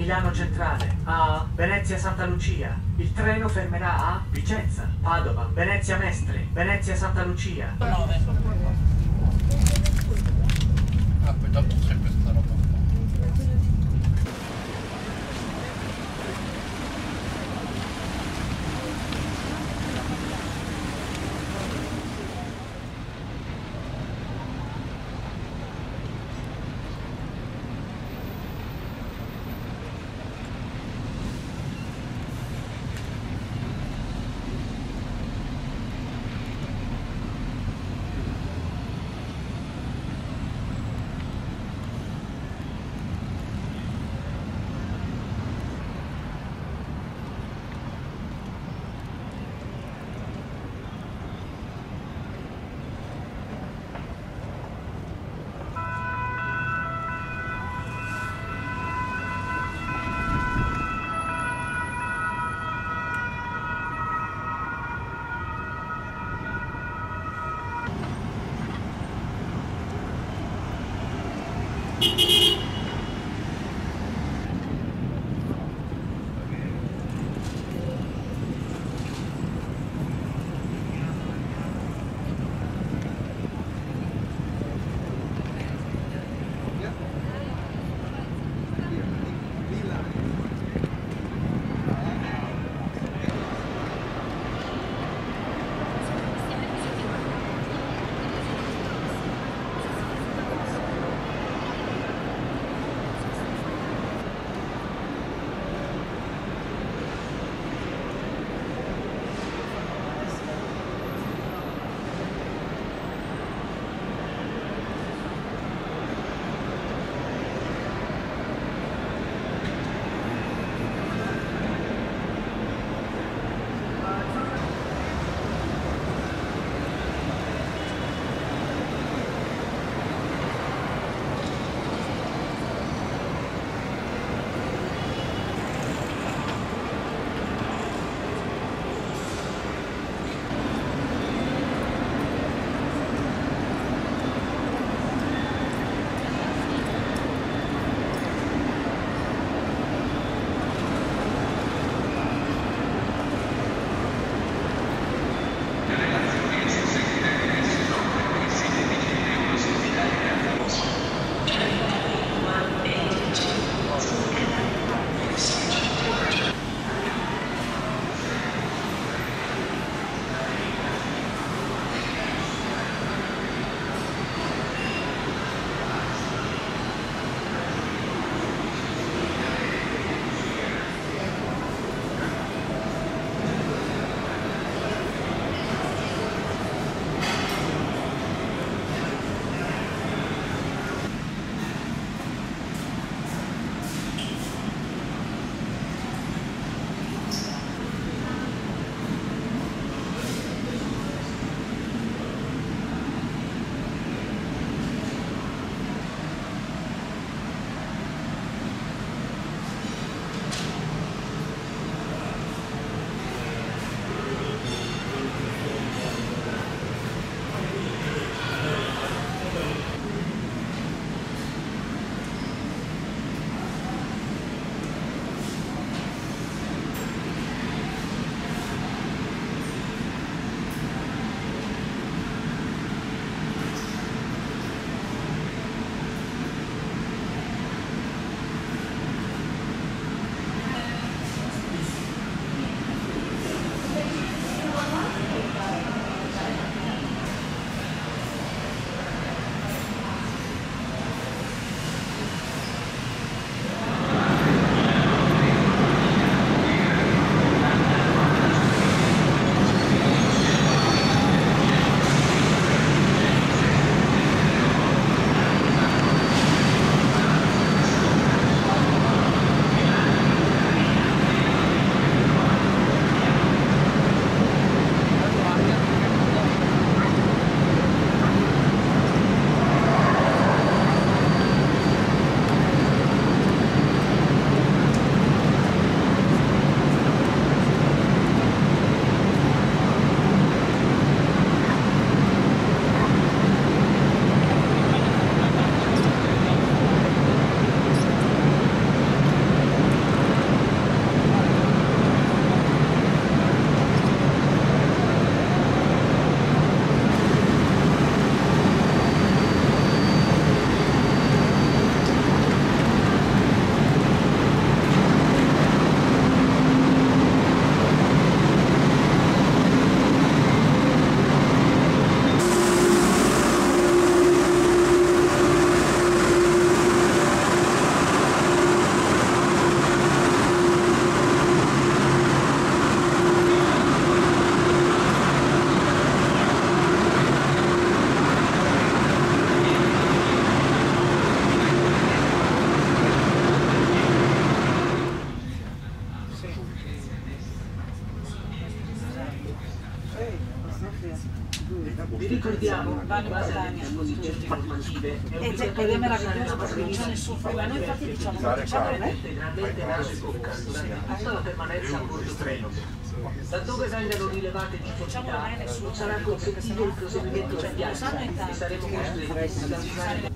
Milano Centrale a Venezia Santa Lucia. Il treno fermerà a Vicenza, Padova, Venezia Mestre, Venezia Santa Lucia. No, adesso. Ah, poi dopo c'è questa roba qua. Vi ricordiamo che in base alle disposizioni normative è obbligatorio indossare la mascherina Ma noi infatti diciamo che integralmente naso e bocca durante tutta la permanenza a bordo treno. Laddove vengano rilevate difficoltà, non sarà consentito il proseguimento del viaggio e saremo costretti ad avvisare.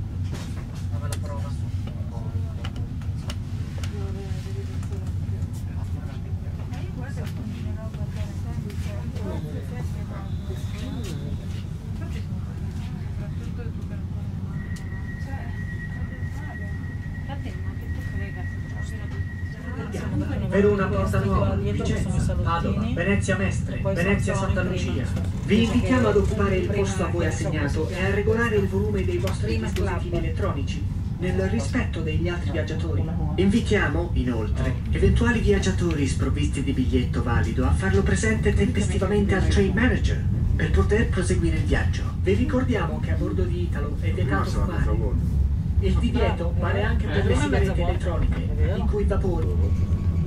Verona Porta Nuova, Vicenza, Padova, Venezia Mestre, Venezia Santa Lucia. Vi invitiamo ad occupare il posto a voi assegnato e a regolare il volume dei vostri dispositivi elettronici, nel rispetto degli altri viaggiatori. Invitiamo, inoltre, eventuali viaggiatori sprovvisti di biglietto valido a farlo presente tempestivamente al train manager per poter proseguire il viaggio. Vi ricordiamo che a bordo di Italo è vietato fumare. Il divieto vale anche per le sigarette elettroniche, in cui il vapore.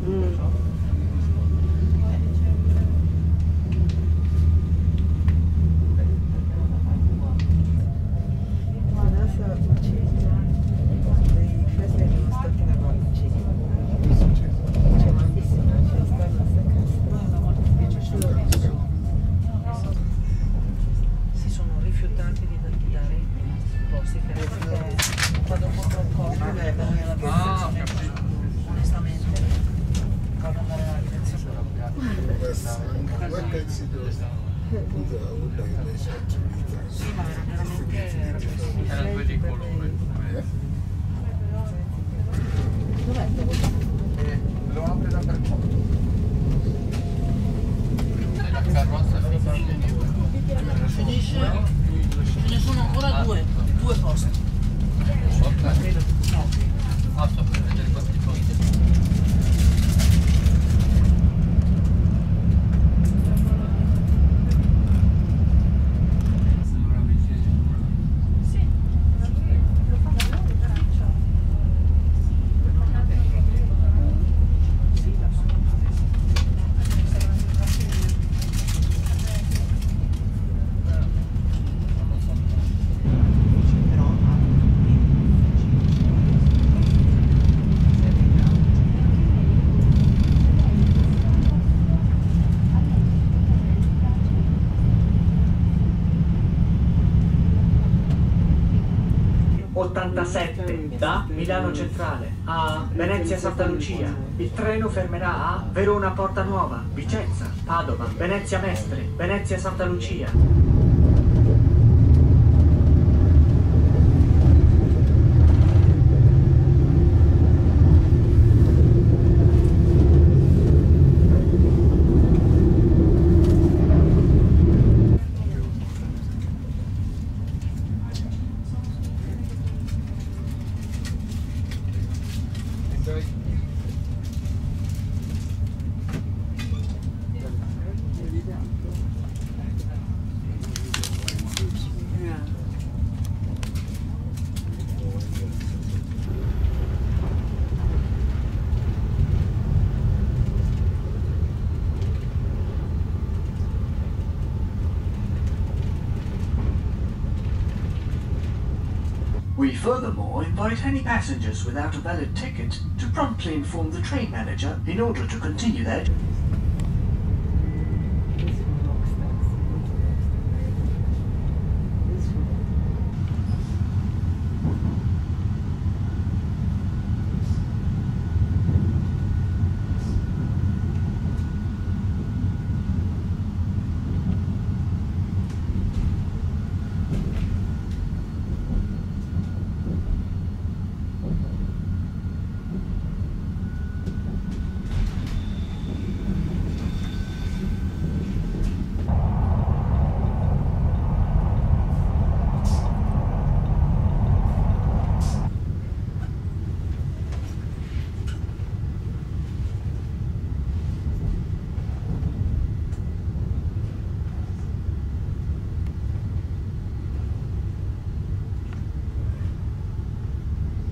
Si sono rifiutati di dare i posti perché vado un po' troppo onestamente vado a dare la direzione. Sì, ma era Erano due di colore. Lo apre dappertutto. E la carrozza Finisce, ce ne sono ancora due posti. Posso per vedere quanti posti. Da Milano Centrale a Venezia Santa Lucia. Il treno fermerà a Verona Porta Nuova, Vicenza, Padova, Venezia Mestre, Venezia Santa Lucia. We furthermore invite any passengers without a valid ticket to promptly inform the train manager in order to continue their journey.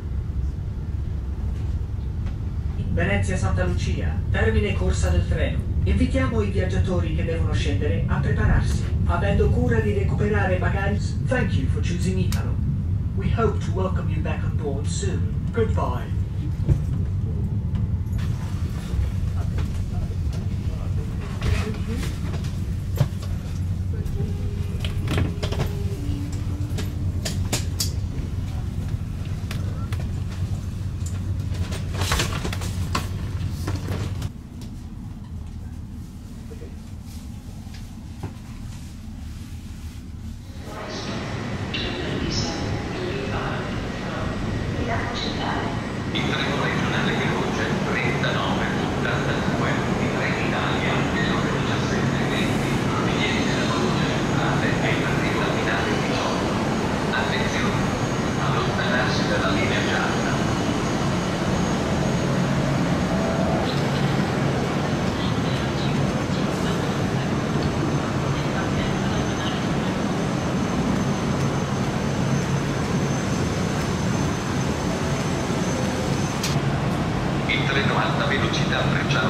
Venezia Santa Lucia, termine corsa del treno. Invitiamo i viaggiatori che devono scendere a prepararsi, avendo cura di recuperare bagagli. Thank you for choosing Italo. We hope to welcome you back on board soon. Goodbye. Il treno regionale veloce 3982 di Trenitalia alle ore 17:20 proveniente da Bologna Centrale e in arrivo al finale 18. Attenzione! Allontanarsi dalla linea gialla. Il treno alta velocità Brescia